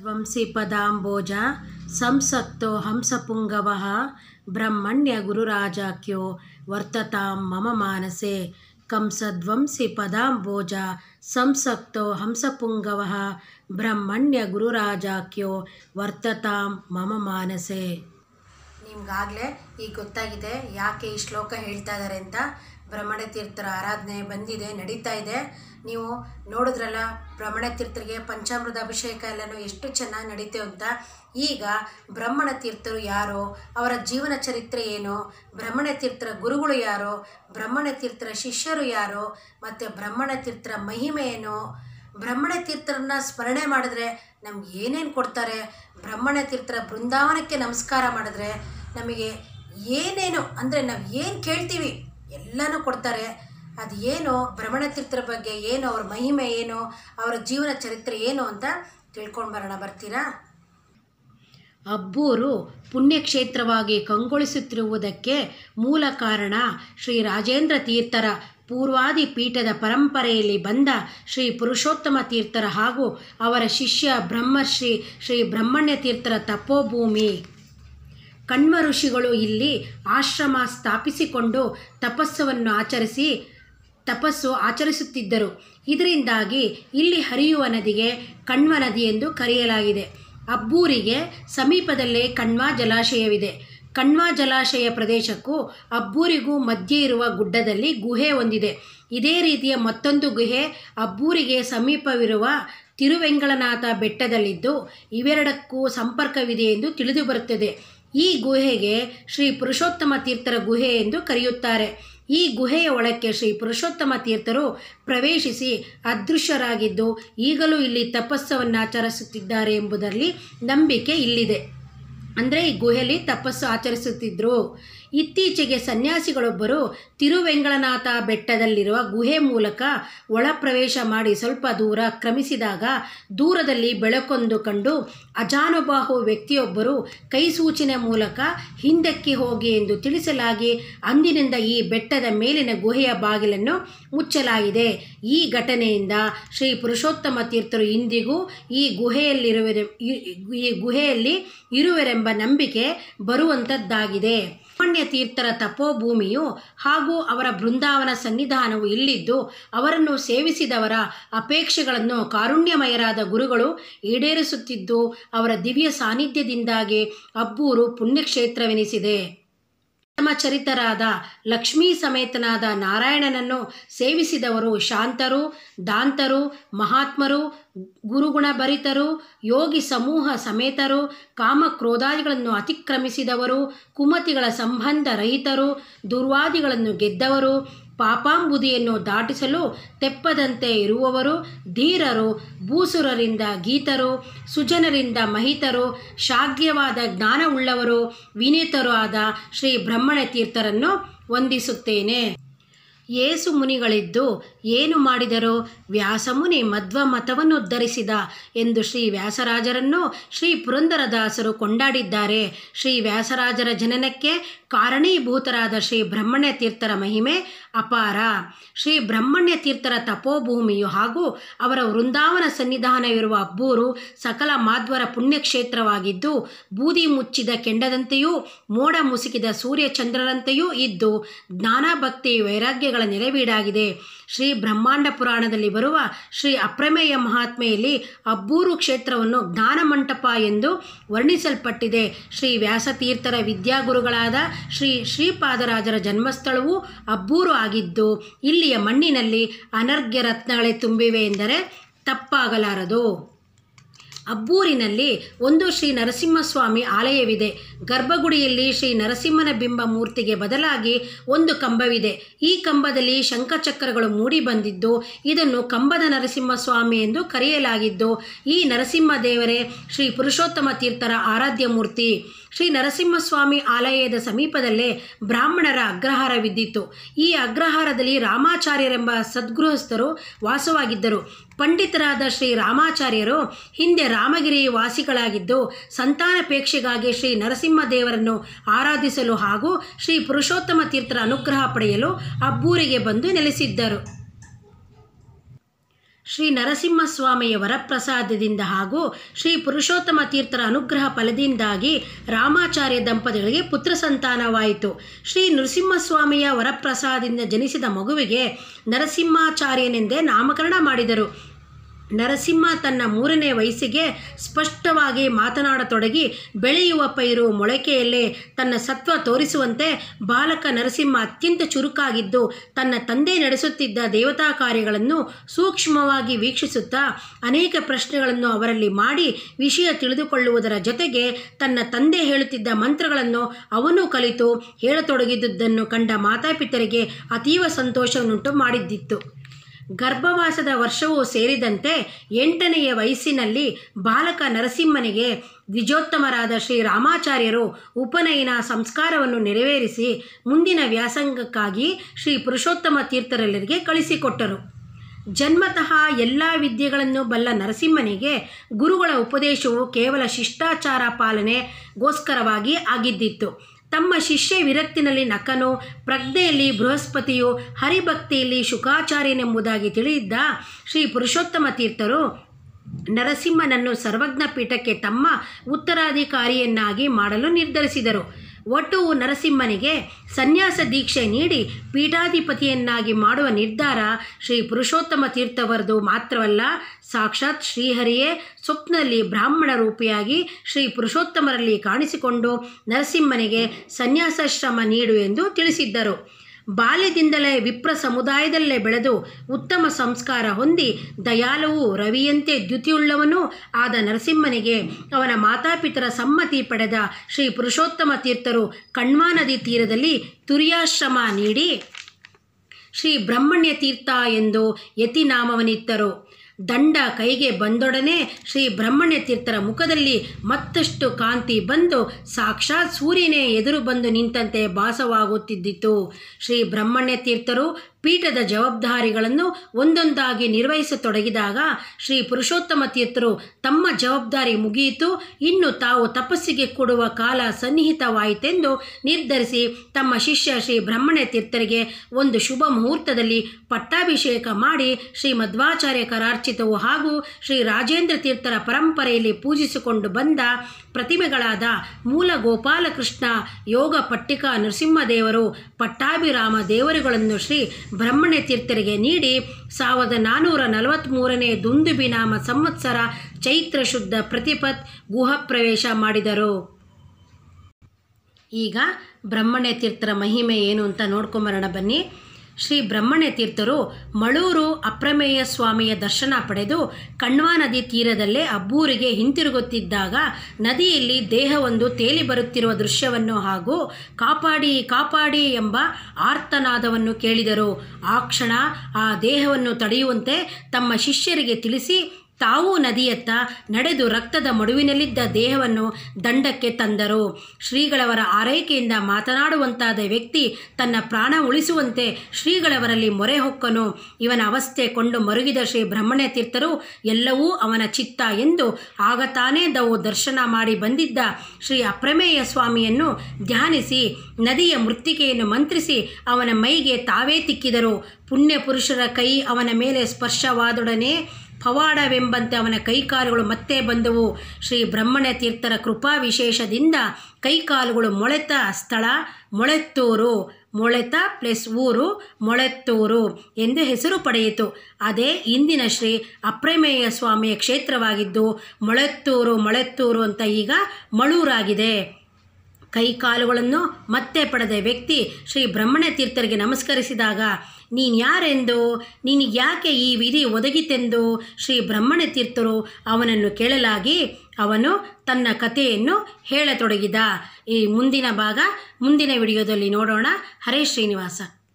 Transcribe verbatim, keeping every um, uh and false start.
ಕಂಸಧ್ವಂಸಿ ಪದಾಂಬೋಜ ಸಂಸಕ್ತೋ ಹಂಸಪುಂಗವಃ ಬ್ರಹ್ಮಣ್ಯ ಗುರುರಾಜಾಖ್ಯೋ ವರ್ತತಾಂ ಮಮ ಮಾನಸೆ. ಕಂಸಧ್ವಂಸಿ ಪದಾಂಬೋಜ ಸಂಸಕ್ತೋ ಹಂಸಪುಂಗವಃ ಬ್ರಹ್ಮಣ್ಯ ಗುರುರಾಜಾಖ್ಯೋ ವರ್ತತಾಂ ಮಮ ಮಾನಸೆ. ನಿಮ್ಗಾಗಲೇ ಈಗ ಗೊತ್ತಾಗಿದೆ ಯಾಕೆ ಈ ಶ್ಲೋಕ ಹೇಳ್ತಾ ಇದ್ದಾರೆ ಅಂತ. ಬ್ರಹ್ಮಣ್ಯತೀರ್ಥರ ಆರಾಧನೆ ಬಂದಿದೆ, ನಡೀತಾ ಇದೆ. ನೀವು ನೋಡಿದ್ರಲ್ಲ ಬ್ರಹ್ಮಣ್ಯತೀರ್ಥರಿಗೆ ಪಂಚಾಮೃತ ಅಭಿಷೇಕ ಎಲ್ಲನೂ ಎಷ್ಟು ಚೆನ್ನಾಗಿ ನಡೀತೇವೆ ಅಂತ. ಈಗ ಬ್ರಹ್ಮಣ್ಯತೀರ್ಥರು ಯಾರೋ, ಅವರ ಜೀವನ ಚರಿತ್ರೆ ಏನು, ಬ್ರಹ್ಮಣ್ಯತೀರ್ಥರ ಗುರುಗಳು ಯಾರೋ, ಬ್ರಹ್ಮಣ್ಯತೀರ್ಥರ ಶಿಷ್ಯರು ಯಾರೋ, ಮತ್ತು ಬ್ರಹ್ಮಣ್ಯತೀರ್ಥರ ಮಹಿಮೆ ಏನು, ಬ್ರಹ್ಮಣ್ಯತೀರ್ಥರನ್ನ ಸ್ಮರಣೆ ಮಾಡಿದ್ರೆ ನಮ್ಗೆ ಏನೇನು ಕೊಡ್ತಾರೆ, ಬ್ರಹ್ಮಣ್ಯತೀರ್ಥರ ಬೃಂದಾವನಕ್ಕೆ ನಮಸ್ಕಾರ ಮಾಡಿದ್ರೆ ನಮಗೆ ಏನೇನು ಅಂದರೆ ನಾವು ಏನು ಕೇಳ್ತೀವಿ ಎಲ್ಲನೂ ಕೊಡ್ತಾರೆ. ಅದು ಏನು ಬ್ರಹ್ಮಣ್ಯತೀರ್ಥರ ಬಗ್ಗೆ ಏನು, ಅವ್ರ ಮಹಿಮೆ ಏನು, ಅವರ ಜೀವನ ಚರಿತ್ರೆ ಏನು ಅಂತ ತಿಳ್ಕೊಂಡು ಬರೋಣ. ಬರ್ತೀರಾ? ಅಬ್ಬೂರು ಪುಣ್ಯಕ್ಷೇತ್ರವಾಗಿ ಕಂಗೊಳಿಸುತ್ತಿರುವುದಕ್ಕೆ ಮೂಲ ಕಾರಣ ಶ್ರೀ ರಾಜೇಂದ್ರ ತೀರ್ಥರ ಪೂರ್ವಾದಿ ಪೀಠದ ಪರಂಪರೆಯಲ್ಲಿ ಬಂದ ಶ್ರೀ ಪುರುಷೋತ್ತಮ ತೀರ್ಥರ ಹಾಗೂ ಅವರ ಶಿಷ್ಯ ಬ್ರಹ್ಮಶ್ರೀ ಶ್ರೀ ಬ್ರಹ್ಮಣ್ಯ ತೀರ್ಥರ ತಪೋಭೂಮಿ. ಕಣ್ವ ಋಷಿಗಳು ಇಲ್ಲಿ ಆಶ್ರಮ ಸ್ಥಾಪಿಸಿಕೊಂಡು ತಪಸ್ಸವನ್ನು ಆಚರಿಸಿ ತಪಸ್ಸು ಆಚರಿಸುತ್ತಿದ್ದರು. ಇದರಿಂದಾಗಿ ಇಲ್ಲಿ ಹರಿಯುವ ನದಿಗೆ ಕಣ್ವ ನದಿ ಎಂದು ಕರೆಯಲಾಗಿದೆ. ಅಬ್ಬೂರಿಗೆ ಸಮೀಪದಲ್ಲೇ ಕಣ್ವ ಜಲಾಶಯವಿದೆ. ಕಣ್ವ ಜಲಾಶಯ ಪ್ರದೇಶಕ್ಕೂ ಅಬ್ಬೂರಿಗೂ ಮಧ್ಯೆ ಇರುವ ಗುಡ್ಡದಲ್ಲಿ ಗುಹೆ ಹೊಂದಿದೆ. ಇದೇ ರೀತಿಯ ಮತ್ತೊಂದು ಗುಹೆ ಅಬ್ಬೂರಿಗೆ ಸಮೀಪವಿರುವ ತಿರುವೆಂಗಳನಾಥ ಬೆಟ್ಟದಲ್ಲಿದ್ದು ಇವೆರಡಕ್ಕೂ ಸಂಪರ್ಕವಿದೆ ಎಂದು ತಿಳಿದು ಬರುತ್ತದೆ. ಈ ಗುಹೆಗೆ ಶ್ರೀ ಪುರುಷೋತ್ತಮ ತೀರ್ಥರ ಗುಹೆ ಎಂದು ಕರೆಯುತ್ತಾರೆ. ಈ ಗುಹೆಯ ಒಳಕ್ಕೆ ಶ್ರೀ ಪುರುಷೋತ್ತಮ ತೀರ್ಥರು ಪ್ರವೇಶಿಸಿ ಅದೃಶ್ಯರಾಗಿದ್ದು ಈಗಲೂ ಇಲ್ಲಿ ತಪಸ್ಸನ್ನು ಆಚರಿಸುತ್ತಿದ್ದಾರೆ ಎಂಬುದರಲ್ಲಿ ನಂಬಿಕೆ ಇಲ್ಲಿದೆ. ಅಂದರೆ ಈ ಗುಹೆಯಲ್ಲಿ ತಪಸ್ಸು ಆಚರಿಸುತ್ತಿದ್ದರು. ಇತ್ತೀಚೆಗೆ ಸನ್ಯಾಸಿಗಳೊಬ್ಬರು ತಿರುವೆಂಗಳನಾಥ ಬೆಟ್ಟದಲ್ಲಿರುವ ಗುಹೆ ಮೂಲಕ ಒಳ ಪ್ರವೇಶ ಮಾಡಿ ಸ್ವಲ್ಪ ದೂರ ಕ್ರಮಿಸಿದಾಗ ದೂರದಲ್ಲಿ ಬೆಳಕೊಂದು ಕಂಡು ಅಜಾನುಬಾಹು ವ್ಯಕ್ತಿಯೊಬ್ಬರು ಕೈ ಸೂಚನೆ ಮೂಲಕ ಹಿಂದಕ್ಕೆ ಹೋಗಿ ಎಂದು ತಿಳಿಸಲಾಗಿ ಅಂದಿನಿಂದ ಈ ಬೆಟ್ಟದ ಮೇಲಿನ ಗುಹೆಯ ಬಾಗಿಲನ್ನು ಮುಚ್ಚಲಾಗಿದೆ. ಈ ಘಟನೆಯಿಂದ ಶ್ರೀ ಪುರುಷೋತ್ತಮ ತೀರ್ಥರು ಇಂದಿಗೂ ಈ ಗುಹೆಯಲ್ಲಿರುವರೆ ಈ ಗುಹೆಯಲ್ಲಿ ಇರುವರೆಂಬ ನಂಬಿಕೆ ಬರುವಂಥದ್ದಾಗಿದೆ. ಬ್ರಹ್ಮಣ್ಯ ತೀರ್ಥರ ತಪೋಭೂಮಿಯು ಹಾಗೂ ಅವರ ಬೃಂದಾವನ ಸನ್ನಿಧಾನವು ಇಲ್ಲಿದ್ದು ಅವರನ್ನು ಸೇವಿಸಿದವರ ಅಪೇಕ್ಷೆಗಳನ್ನು ಕಾರುಣ್ಯಮಯರಾದ ಗುರುಗಳು ಈಡೇರಿಸುತ್ತಿದ್ದು ಅವರ ದಿವ್ಯ ಸಾನ್ನಿಧ್ಯದಿಂದಾಗಿ ಅಬ್ಬೂರು ಪುಣ್ಯಕ್ಷೇತ್ರವೆನಿಸಿದೆ. ಚರಿತರಾದ ಲಕ್ಷ್ಮೀ ಸಮೇತನಾದ ನಾರಾಯಣನನ್ನು ಸೇವಿಸಿದವರು ಶಾಂತರು, ದಾಂತರು, ಮಹಾತ್ಮರು, ಗುರುಗುಣಭರಿತರು, ಯೋಗಿ ಸಮೂಹ ಸಮೇತರು, ಕಾಮಕ್ರೋಧಾದಿಗಳನ್ನು ಅತಿಕ್ರಮಿಸಿದವರು, ಕುಮತಿಗಳ ಸಂಬಂಧ ರಹಿತರು, ದುರ್ವಾದಿಗಳನ್ನು ಗೆದ್ದವರು, ಪಾಪಾಂಬುದಿಯನ್ನು ದಾಟಿಸಲು ತೆಪ್ಪದಂತೆ ಇರುವವರು, ಧೀರರು, ಭೂಸುರರಿಂದ ಗೀತರು, ಸುಜನರಿಂದ ಮಹಿತರು, ಶಾಗ್ಯವಾದ ಜ್ಞಾನವುಳ್ಳವರು, ವಿನೀತರು ಆದ ಶ್ರೀ ಬ್ರಹ್ಮಣ್ಯ ತೀರ್ಥರನ್ನು ವಂದಿಸುತ್ತೇನೆ. ಯೇಸು ಮುನಿಗಳಿದ್ದು ಏನು ಮಾಡಿದರು? ವ್ಯಾಸಮುನಿ ಮಧ್ವ ಮತವನ್ನು ಉದ್ಧರಿಸಿದ ಎಂದು ಶ್ರೀ ವ್ಯಾಸರಾಜರನ್ನು ಶ್ರೀ ಪುರಂದರದಾಸರು ಕೊಂಡಾಡಿದ್ದಾರೆ. ಶ್ರೀ ವ್ಯಾಸರಾಜರ ಜನನಕ್ಕೆ ಕಾರಣೀಭೂತರಾದ ಶ್ರೀ ಬ್ರಹ್ಮಣ್ಯ ತೀರ್ಥರ ಮಹಿಮೆ ಅಪಾರ. ಶ್ರೀ ಬ್ರಹ್ಮಣ್ಯ ತೀರ್ಥರ ತಪೋಭೂಮಿಯು ಹಾಗೂ ಅವರ ವೃಂದಾವನ ಸನ್ನಿಧಾನವಿರುವ ಅಬ್ಬೂರು ಸಕಲ ಮಾಧ್ವರ ಪುಣ್ಯಕ್ಷೇತ್ರವಾಗಿದ್ದು ಬೂದಿ ಮುಚ್ಚಿದ ಕೆಂಡದಂತೆಯೂ ಮೋಡ ಮುಸುಕಿದ ಸೂರ್ಯಚಂದ್ರರಂತೆಯೂ ಇದ್ದು ಜ್ಞಾನ ಭಕ್ತಿ ವೈರಾಗ್ಯಗಳ ನೆಲೆವೀಡಾಗಿದೆ. ಶ್ರೀ ಬ್ರಹ್ಮಾಂಡ ಪುರಾಣದಲ್ಲಿ ಬರುವ ಶ್ರೀ ಅಪ್ರಮೇಯ ಮಹಾತ್ಮೆಯಲ್ಲಿ ಅಬ್ಬೂರು ಕ್ಷೇತ್ರವನ್ನು ಜ್ಞಾನ ಮಂಟಪ ಎಂದು ವರ್ಣಿಸಲ್ಪಟ್ಟಿದೆ. ಶ್ರೀ ವ್ಯಾಸತೀರ್ಥರ ವಿದ್ಯಾಗುರುಗಳಾದ ಶ್ರೀ ಶ್ರೀಪಾದರಾಜರ ಜನ್ಮಸ್ಥಳವೂ ಅಬ್ಬೂರು ಆಗಿದ್ದು ಇಲ್ಲಿಯ ಮಣ್ಣಿನಲ್ಲಿ ಅನರ್ಘ್ಯ ರತ್ನಗಳೇ ತುಂಬಿವೆ ಎಂದರೆ ತಪ್ಪಾಗಲಾರದು. ಅಬ್ಬೂರಿನಲ್ಲಿ ಒಂದು ಶ್ರೀ ನರಸಿಂಹಸ್ವಾಮಿ ಆಲಯವಿದೆ. ಗರ್ಭಗುಡಿಯಲ್ಲಿ ಶ್ರೀ ನರಸಿಂಹನ ಬಿಂಬ ಮೂರ್ತಿಗೆ ಬದಲಾಗಿ ಒಂದು ಕಂಬವಿದೆ. ಈ ಕಂಬದಲ್ಲಿ ಶಂಖಚಕ್ರಗಳು ಮೂಡಿ ಬಂದಿದ್ದು ಇದನ್ನು ಕಂಬದ ನರಸಿಂಹಸ್ವಾಮಿ ಎಂದು ಕರೆಯಲಾಗಿದ್ದು ಈ ನರಸಿಂಹ ದೇವರೇ ಶ್ರೀ ಪುರುಷೋತ್ತಮ ತೀರ್ಥರ ಆರಾಧ್ಯ ಮೂರ್ತಿ. ಶ್ರೀ ನರಸಿಂಹಸ್ವಾಮಿ ಆಲಯದ ಸಮೀಪದಲ್ಲೇ ಬ್ರಾಹ್ಮಣರ ಅಗ್ರಹಾರವಿದ್ದಿತ್ತು. ಈ ಅಗ್ರಹಾರದಲ್ಲಿ ರಾಮಾಚಾರ್ಯರೆಂಬ ಸದ್ಗೃಹಸ್ಥರು ವಾಸವಾಗಿದ್ದರು. ಪಂಡಿತರಾದ ಶ್ರೀ ರಾಮಾಚಾರ್ಯರು ಹಿಂದೆ ರಾಮಗಿರಿ ವಾಸಿಗಳಾಗಿದ್ದು ಸಂತಾನಪೇಕ್ಷೆಗಾಗಿ ಶ್ರೀ ನರಸಿಂಹ ದೇವರನ್ನು ಆರಾಧಿಸಲು ಹಾಗೂ ಶ್ರೀ ಪುರುಷೋತ್ತಮ ತೀರ್ಥರ ಅನುಗ್ರಹ ಪಡೆಯಲು ಅಬ್ಬೂರಿಗೆ ಬಂದು ನೆಲೆಸಿದ್ದರು. ಶ್ರೀ ನರಸಿಂಹಸ್ವಾಮಿಯ ವರಪ್ರಸಾದದಿಂದ ಹಾಗೂ ಶ್ರೀ ಪುರುಷೋತ್ತಮ ತೀರ್ಥರ ಅನುಗ್ರಹ ಫಲದಿಂದಾಗಿ ರಾಮಾಚಾರ್ಯ ದಂಪತಿಗಳಿಗೆ ಪುತ್ರ ಸಂತಾನವಾಯಿತು. ಶ್ರೀ ನರಸಿಂಹಸ್ವಾಮಿಯ ವರಪ್ರಸಾದದಿಂದ ಜನಿಸಿದ ಮಗುವಿಗೆ ನರಸಿಂಹಾಚಾರ್ಯನೆಂದೇ ನಾಮಕರಣ ಮಾಡಿದರು. ನರಸಿಂಹ ತನ್ನ ಮೂರನೇ ವಯಸ್ಸಿಗೆ ಸ್ಪಷ್ಟವಾಗಿ ಮಾತನಾಡತೊಡಗಿ ಬೆಳೆಯುವ ಪೈರು ಮೊಳಕೆಯಲ್ಲೇ ತನ್ನ ಸತ್ವ ತೋರಿಸುವಂತೆ ಬಾಲಕ ನರಸಿಂಹ ಅತ್ಯಂತ ಚುರುಕಾಗಿದ್ದು ತನ್ನ ತಂದೆ ನಡೆಸುತ್ತಿದ್ದ ದೇವತಾ ಕಾರ್ಯಗಳನ್ನು ಸೂಕ್ಷ್ಮವಾಗಿ ವೀಕ್ಷಿಸುತ್ತಾ ಅನೇಕ ಪ್ರಶ್ನೆಗಳನ್ನು ಅವರಲ್ಲಿ ಮಾಡಿ ವಿಷಯ ತಿಳಿದುಕೊಳ್ಳುವುದರ ಜೊತೆಗೆ ತನ್ನ ತಂದೆ ಹೇಳುತ್ತಿದ್ದ ಮಂತ್ರಗಳನ್ನು ಅವನು ಕಲಿತು ಹೇಳತೊಡಗಿದ್ದುದನ್ನು ಕಂಡ ಮಾತಾಪಿತರಿಗೆ ಅತೀವ ಸಂತೋಷವನ್ನುಂಟು ಮಾಡಿದ್ದಿತ್ತು. ಗರ್ಭವಾಸದ ವರ್ಷವೂ ಸೇರಿದಂತೆ ಎಂಟನೆಯ ವಯಸ್ಸಿನಲ್ಲಿ ಬಾಲಕ ನರಸಿಂಹನಿಗೆ ದ್ವಿಜೋತ್ತಮರಾದ ಶ್ರೀ ರಾಮಾಚಾರ್ಯರು ಉಪನಯನ ಸಂಸ್ಕಾರವನ್ನು ನೆರವೇರಿಸಿ ಮುಂದಿನ ವ್ಯಾಸಂಗಕ್ಕಾಗಿ ಶ್ರೀ ಪುರುಷೋತ್ತಮ ತೀರ್ಥರೆಲ್ಲರಿಗೆ ಕಳಿಸಿಕೊಟ್ಟರು. ಜನ್ಮತಃ ಎಲ್ಲ ವಿದ್ಯೆಗಳನ್ನು ಬಲ್ಲ ನರಸಿಂಹನಿಗೆ ಗುರುಗಳ ಉಪದೇಶವು ಕೇವಲ ಶಿಷ್ಟಾಚಾರ ಪಾಲನೆಗೋಸ್ಕರವಾಗಿ ಆಗಿದ್ದಿತ್ತು. ತಮ್ಮ ಶಿಷ್ಯ ವಿರಕ್ತಿನಲ್ಲಿ ನಕನು, ಪ್ರಜ್ಞೆಯಲ್ಲಿ ಬೃಹಸ್ಪತಿಯು, ಹರಿಭಕ್ತಿಯಲ್ಲಿ ಶುಕಾಚಾರ್ಯನೆಂಬುದಾಗಿ ತಿಳಿದಿದ್ದ ಶ್ರೀ ಪುರುಷೋತ್ತಮ ತೀರ್ಥರು ನರಸಿಂಹನನ್ನು ಸರ್ವಜ್ಞ ಪೀಠಕ್ಕೆ ತಮ್ಮ ಉತ್ತರಾಧಿಕಾರಿಯನ್ನಾಗಿ ಮಾಡಲು ನಿರ್ಧರಿಸಿದರು. ಒಟ್ಟು ನರಸಿಂಹನಿಗೆ ಸನ್ಯಾಸ ದೀಕ್ಷೆ ನೀಡಿ ಪೀಠಾಧಿಪತಿಯನ್ನಾಗಿ ಮಾಡುವ ನಿರ್ಧಾರ ಶ್ರೀ ಪುರುಷೋತ್ತಮ ತೀರ್ಥವರದು ಮಾತ್ರವಲ್ಲ, ಸಾಕ್ಷಾತ್ ಶ್ರೀಹರಿಯೇ ಸ್ವಪ್ನದಲ್ಲಿ ಬ್ರಾಹ್ಮಣ ರೂಪಿಯಾಗಿ ಶ್ರೀ ಪುರುಷೋತ್ತಮರಲ್ಲಿ ಕಾಣಿಸಿಕೊಂಡು ನರಸಿಂಹನಿಗೆ ಸನ್ಯಾಸಾಶ್ರಮ ನೀಡು ಎಂದು ತಿಳಿಸಿದ್ದರು. ಬಾಲ್ಯದಿಂದಲೇ ವಿಪ್ರ ಸಮುದಾಯದಲ್ಲೇ ಬೆಳೆದು ಉತ್ತಮ ಸಂಸ್ಕಾರ ಹೊಂದಿ ದಯಾಲುವು ರವಿಯಂತೆ ದ್ಯುತಿಯುಳ್ಳವನೂ ಆದ ನರಸಿಂಹನಿಗೆ ಅವನ ಮಾತಾಪಿತರ ಸಮ್ಮತಿ ಪಡೆದ ಶ್ರೀ ಪುರುಷೋತ್ತಮ ತೀರ್ಥರು ಕಣ್ವಾ ನದಿ ತೀರದಲ್ಲಿ ತುರ್ಯಾಶ್ರಮ ನೀಡಿ ಶ್ರೀ ಬ್ರಹ್ಮಣ್ಯ ತೀರ್ಥ ಎಂದು ಯತಿನಾಮವನ್ನಿತ್ತರು. ದಂಡ ಕೈಗೆ ಬಂದೊಡನೆ ಶ್ರೀ ಬ್ರಹ್ಮಣ್ಯ ತೀರ್ಥರ ಮುಖದಲ್ಲಿ ಮತ್ತಷ್ಟು ಕಾಂತಿ ಬಂದು ಸಾಕ್ಷಾತ್ ಸೂರ್ಯನೇ ಎದುರು ಬಂದು ನಿಂತಂತೆ ಭಾಸವಾಗುತ್ತಿದ್ದಿತು. ಶ್ರೀ ಬ್ರಹ್ಮಣ್ಯ ತೀರ್ಥರು ಪೀಠದ ಜವಾಬ್ದಾರಿಗಳನ್ನು ಒಂದೊಂದಾಗಿ ನಿರ್ವಹಿಸತೊಡಗಿದಾಗ ಶ್ರೀ ಪುರುಷೋತ್ತಮ ತೀರ್ಥರು ತಮ್ಮ ಜವಾಬ್ದಾರಿ ಮುಗಿಯಿತು, ಇನ್ನು ತಾವು ತಪಸ್ಸಿಗೆ ಕೊಡುವ ಕಾಲ ಸನ್ನಿಹಿತವಾಯಿತೆಂದು ನಿರ್ಧರಿಸಿ ತಮ್ಮ ಶಿಷ್ಯ ಶ್ರೀ ಬ್ರಹ್ಮಣ್ಯ ತೀರ್ಥರಿಗೆ ಒಂದು ಶುಭ ಮುಹೂರ್ತದಲ್ಲಿ ಪಟ್ಟಾಭಿಷೇಕ ಮಾಡಿ ಶ್ರೀ ಮಧ್ವಾಚಾರ್ಯ ಕರಾರ್ಚಿತವು ಹಾಗೂ ಶ್ರೀ ರಾಜೇಂದ್ರ ತೀರ್ಥರ ಪರಂಪರೆಯಲ್ಲಿ ಪೂಜಿಸಿಕೊಂಡು ಬಂದ ಪ್ರತಿಮೆಗಳಾದ ಮೂಲ ಗೋಪಾಲಕೃಷ್ಣ, ಯೋಗ ಪಟ್ಟಿಕಾ ನರಸಿಂಹದೇವರು, ಪಟ್ಟಾಭಿರಾಮ ದೇವರುಗಳನ್ನು ಶ್ರೀ ಬ್ರಹ್ಮಣ್ಯ ತೀರ್ಥರಿಗೆ ನೀಡಿ ಸಾವಿರದ ನಾನ್ನೂರ ನಲವತ್ತ್ಮೂರನೇ ದುಂದುಬಿ ನಾಮ ಸಂವತ್ಸರ ಚೈತ್ರ ಶುದ್ಧ ಪ್ರತಿಪತ್ ಗುಹ ಪ್ರವೇಶ ಮಾಡಿದರು. ಈಗ ಬ್ರಹ್ಮಣ್ಯ ತೀರ್ಥರ ಮಹಿಮೆ ಏನು ಅಂತ ನೋಡ್ಕೊಂಬರೋಣ ಬನ್ನಿ. ಶ್ರೀ ಬ್ರಹ್ಮಣ್ಯ ತೀರ್ಥರು ಮಳೂರು ಅಪ್ರಮೇಯ ಸ್ವಾಮಿಯ ದರ್ಶನ ಪಡೆದು ಕಣ್ವಾ ನದಿ ತೀರದಲ್ಲೇ ಅಬ್ಬೂರಿಗೆ ಹಿಂತಿರುಗುತ್ತಿದ್ದಾಗ ನದಿಯಲ್ಲಿ ದೇಹವೊಂದು ತೇಲಿ ಬರುತ್ತಿರುವ ದೃಶ್ಯವನ್ನು ಹಾಗೂ ಕಾಪಾಡಿ ಕಾಪಾಡಿ ಎಂಬ ಆರ್ತನಾದವನ್ನು ಕೇಳಿದರು. ಆ ಕ್ಷಣ ಆ ದೇಹವನ್ನು ತಡೆಯುವಂತೆ ತಮ್ಮ ಶಿಷ್ಯರಿಗೆ ತಿಳಿಸಿ ತಾವೂ ನದಿಯತ್ತ ನಡೆದು ರಕ್ತದ ಮಡುವಿನಲ್ಲಿದ್ದ ದೇಹವನ್ನು ದಂಡಕ್ಕೆ ತಂದರು. ಶ್ರೀಗಳವರ ಆರೈಕೆಯಿಂದ ಮಾತನಾಡುವಂತಾದ ವ್ಯಕ್ತಿ ತನ್ನ ಪ್ರಾಣ ಉಳಿಸುವಂತೆ ಶ್ರೀಗಳವರಲ್ಲಿ ಮೊರೆ ಹೊಕ್ಕನು. ಇವನ ಅವಸ್ಥೆ ಕೊಂಡು ಮರುಗಿದ ಶ್ರೀ ಬ್ರಹ್ಮಣ್ಯ ತೀರ್ಥರು ಎಲ್ಲವೂ ಅವನ ಚಿತ್ತ ಎಂದು ಆಗ ತಾನೇ ತಾವು ದರ್ಶನ ಮಾಡಿ ಬಂದಿದ್ದ ಶ್ರೀ ಅಪ್ರಮೇಯ ಸ್ವಾಮಿಯನ್ನು ಧ್ಯಾನಿಸಿ ನದಿಯ ಮೃತ್ತಿಕೆಯನ್ನು ಮಂತ್ರಿಸಿ ಅವನ ಮೈಗೆ ತಾವೇ ತಿಕ್ಕಿದರು. ಪುಣ್ಯ ಪುರುಷರ ಕೈ ಅವನ ಮೇಲೆ ಸ್ಪರ್ಶವಾದೊಡನೆ ಪವಾಡವೆಂಬಂತೆ ಅವನ ಕೈಕಾಲುಗಳು ಮತ್ತೆ ಬಂದವು. ಶ್ರೀ ಬ್ರಹ್ಮಣ್ಯ ತೀರ್ಥರ ಕೃಪಾ ವಿಶೇಷದಿಂದ ಕೈಕಾಲುಗಳು ಮೊಳೆತ ಸ್ಥಳ ಮೊಳೆತ್ತೂರು, ಮೊಳೆತ ಪ್ಲಸ್ ಊರು ಮೊಳೆತ್ತೂರು ಎಂದು ಹೆಸರು ಪಡೆಯಿತು. ಅದೇ ಇಂದಿನ ಶ್ರೀ ಅಪ್ರಮೇಯ ಸ್ವಾಮಿಯ ಕ್ಷೇತ್ರವಾಗಿದ್ದು ಮೊಳೆತ್ತೂರು ಮೊಳೆತ್ತೂರು ಅಂತ ಈಗ ಮಳೂರಾಗಿದೆ. ಕೈಕಾಲುಗಳನ್ನು ಮತ್ತೆ ಪಡೆದ ವ್ಯಕ್ತಿ ಶ್ರೀ ಬ್ರಹ್ಮಣ್ಯ ತೀರ್ಥರಿಗೆ ನಮಸ್ಕರಿಸಿದಾಗ ನೀನು ಯಾರೆಂದು, ನಿನಗೆ ಯಾಕೆ ಈ ವಿಧಿ ಒದಗಿತೆಂದು ಶ್ರೀ ಬ್ರಹ್ಮಣ್ಯ ತೀರ್ಥರು ಅವನನ್ನು ಕೇಳಲಾಗಿ ಅವನು ತನ್ನ ಕಥೆಯನ್ನು ಹೇಳತೊಡಗಿದ. ಈ ಮುಂದಿನ ಭಾಗ ಮುಂದಿನ ವಿಡಿಯೋದಲ್ಲಿ ನೋಡೋಣ. ಹರೇ ಶ್ರೀನಿವಾಸ.